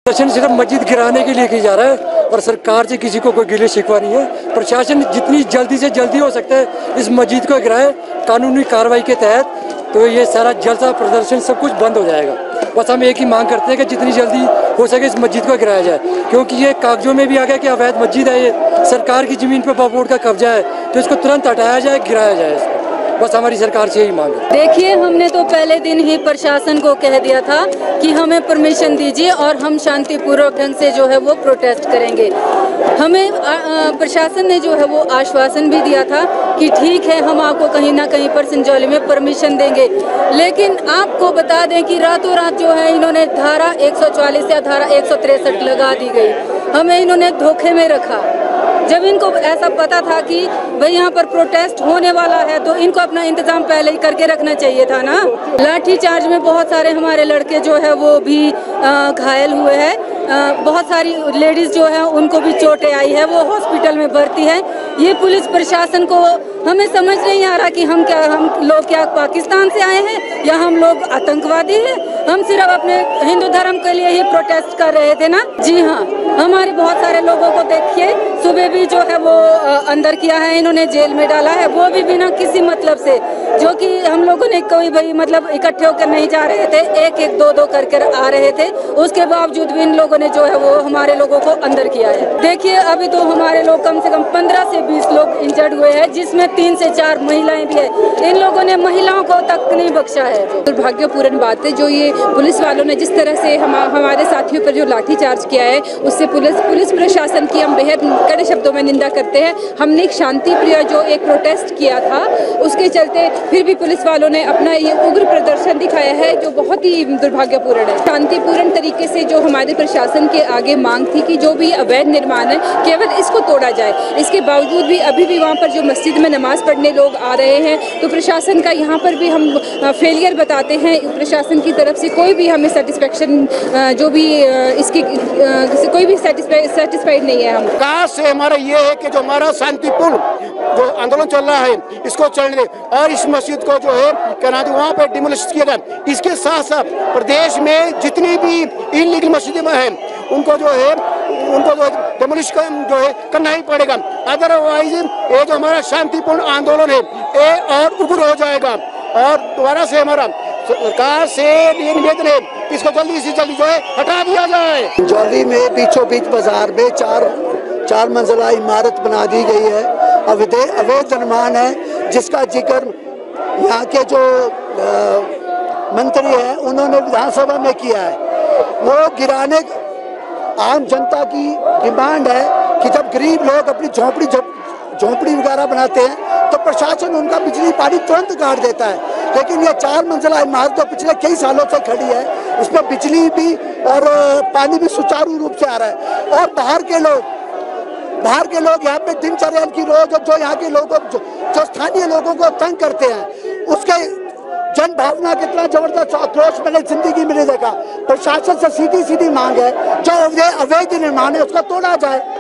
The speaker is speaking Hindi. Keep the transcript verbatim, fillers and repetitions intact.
प्रशासन सिर्फ मस्जिद गिराने के लिए किया जा रहा है और सरकार से किसी को कोई गिले शिकवा नहीं है। प्रशासन जितनी जल्दी से जल्दी हो सकता है इस मस्जिद को गिराए कानूनी कार्रवाई के तहत, तो ये सारा जलसा प्रदर्शन सब कुछ बंद हो जाएगा। बस हम एक ही मांग करते हैं कि जितनी जल्दी हो सके इस मस्जिद को गिराया जाए, क्योंकि ये कागजों में भी आ गया कि अवैध मस्जिद है, ये सरकार की ज़मीन पर वक्फ बोर्ड का कब्जा है, तो इसको तुरंत हटाया जाए, गिराया जाए इसको। बस हमारी सरकार से यही मांग है। देखिए, हमने तो पहले दिन ही प्रशासन को कह दिया था कि हमें परमिशन दीजिए और हम शांतिपूर्वक ढंग से जो है वो प्रोटेस्ट करेंगे। हमें प्रशासन ने जो है वो आश्वासन भी दिया था कि ठीक है, हम आपको कहीं ना कहीं पर संजौली में परमिशन देंगे, लेकिन आपको बता दें कि रातों रात जो है इन्होंने धारा एक सौ चौवालीस या धारा एक सौ तिरसठ लगा दी गई। हमें इन्होंने धोखे में रखा। जब इनको ऐसा पता था कि भाई यहाँ पर प्रोटेस्ट होने वाला है तो इनको अपना इंतजाम पहले ही करके रखना चाहिए था ना। लाठी चार्ज में बहुत सारे हमारे लड़के जो है वो भी घायल हुए हैं, बहुत सारी लेडीज जो है उनको भी चोटें आई है, वो हॉस्पिटल में भर्ती है। ये पुलिस प्रशासन को हमें समझ नहीं आ रहा कि हम क्या हम लोग क्या पाकिस्तान से आए हैं या हम लोग आतंकवादी हैं। हम सिर्फ अपने हिंदू धर्म के लिए ही प्रोटेस्ट कर रहे थे ना। जी हाँ, हमारे बहुत सारे लोगों को देखिए, सुबह भी जो है वो अंदर किया है, इन्होंने जेल में डाला है, वो भी बिना किसी मतलब से, जो कि हम लोगों ने कोई भाई मतलब इकट्ठे होकर नहीं जा रहे थे, एक एक दो दो करके आ रहे थे, उसके बावजूद भी इन लोगों ने जो है वो हमारे लोगों को अंदर किया है। देखिए, अभी तो हमारे लोग कम से कम पंद्रह से बीस लोग इंजर्ड हुए हैं, जिसमें तीन से चार महिलाएं भी है। इन लोगों ने महिलाओं को तक नहीं बख्शा है। दुर्भाग्यपूर्ण बात है जो ये पुलिस वालों ने जिस तरह से हम हमारे साथियों पर जो लाठीचार्ज किया है, उससे पुलिस पुलिस प्रशासन की हम बेहद कड़े शब्दों में निंदा करते हैं। हमने एक शांति प्रिय जो एक प्रोटेस्ट किया था, उसके चलते फिर भी पुलिस वालों ने अपना ये उग्र प्रदर्शन दिखाया है, जो बहुत ही दुर्भाग्यपूर्ण है। शांतिपूर्ण तरीके से जो हमारे प्रशासन के आगे मांग थी कि जो भी अवैध निर्माण है केवल इसको तोड़ा जाए, इसके बावजूद भी अभी भी वहाँ पर जो मस्जिद में नमाज पढ़ने लोग आ रहे हैं, तो प्रशासन का यहाँ पर भी हम फेलियर बताते हैं। प्रशासन की तरफ से कोई भी हमें सेटिस्फेक्शन जो भी इसकी कोई भी सेटिस्फाइड नहीं है। हम सरकार से हमारा ये है कि जो हमारा शांतिपूर्ण जो आंदोलन चल रहा है इसको चलने दे और इस मस्जिद को जो है कहना वहाँ पर डिमोलिश किया जाए। इसके साथ साथ प्रदेश में जितनी भी इलीगल मस्जिदें हैं उनको जो है उनको जो डिमोलिश जो है करना ही पड़ेगा, अदरवाइज ये जो हमारा शांतिपूर्ण आंदोलन है ये और उग्र हो जाएगा। और दोबारा से हमारा सरकार से ये निवेदन है इसको जल्दी से जल्दी जो है हटा दिया जाए। संजौली में बीचों बीच बाजार में चार चार मंजिला इमारत बना दी गई है, अवैध अवैध निर्माण है, जिसका जिक्र यहाँ के जो आ, मंत्री हैं उन्होंने विधानसभा में किया है। वो गिराने आम जनता की डिमांड है कि जब गरीब लोग अपनी झोंपड़ी झोंपड़ी वगैरह बनाते हैं तो प्रशासन उनका बिजली पानी तुरंत काट देता है, लेकिन ये चार मंजिला इमारत जो पिछले कई सालों से खड़ी है उसमें बिजली भी और पानी भी सुचारू रूप से आ रहा है। और बाहर के लोग बाहर के लोग यहाँ पे दिनचर्या की रोज जो यहाँ के लोगों जो, जो स्थानीय लोगों को तंग करते हैं, उसके जन भावना कितना जबरदस्त आक्रोश मैंने जिंदगी में नहीं देखा। प्रशासन से सीधी सीधी मांग है जो अवैध निर्माण है उसका तोड़ा जाए।